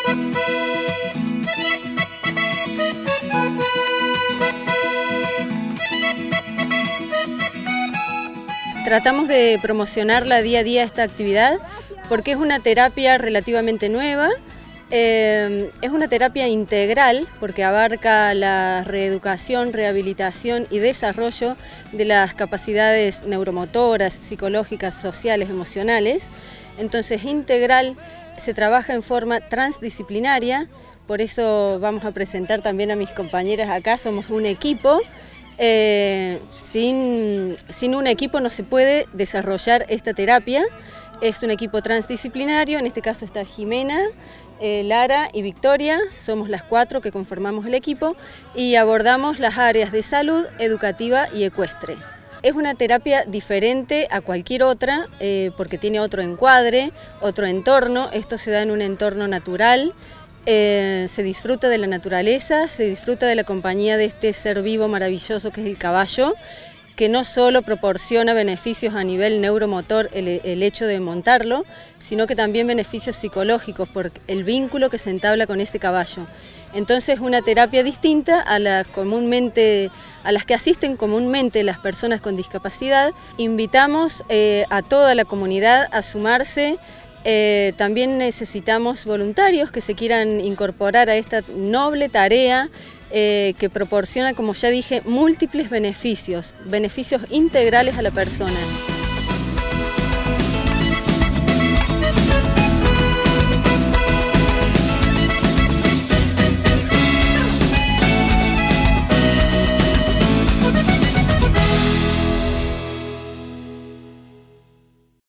Tratamos de promocionarla día a día esta actividad porque es una terapia relativamente nueva, es una terapia integral porque abarca la reeducación, rehabilitación y desarrollo de las capacidades neuromotoras, psicológicas, sociales, emocionales. Entonces integral, se trabaja en forma transdisciplinaria, por eso vamos a presentar también a mis compañeras acá, somos un equipo. Sin un equipo no se puede desarrollar esta terapia. Es un equipo transdisciplinario, en este caso está Jimena, Lara y Victoria, somos las 4 que conformamos el equipo y abordamos las áreas de salud, educativa y ecuestre. Es una terapia diferente a cualquier otra porque tiene otro encuadre, otro entorno, esto se da en un entorno natural. Se disfruta de la naturaleza, se disfruta de la compañía de este ser vivo maravilloso que es el caballo, que no solo proporciona beneficios a nivel neuromotor el hecho de montarlo, sino que también beneficios psicológicos por el vínculo que se entabla con este caballo. Entonces es una terapia distinta a las que asisten comúnmente las personas con discapacidad. Invitamos a toda la comunidad a sumarse. También necesitamos voluntarios que se quieran incorporar a esta noble tarea que proporciona, como ya dije, múltiples beneficios integrales a la persona.